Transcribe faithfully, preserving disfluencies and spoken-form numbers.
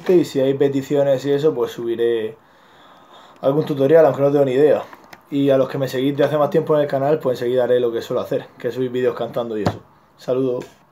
gente, y si hay peticiones y eso, pues subiré algún tutorial, aunque no tengo ni idea. Y a los que me seguís de hace más tiempo en el canal, pues enseguida haré lo que suelo hacer, que subir vídeos cantando y eso. Saludos.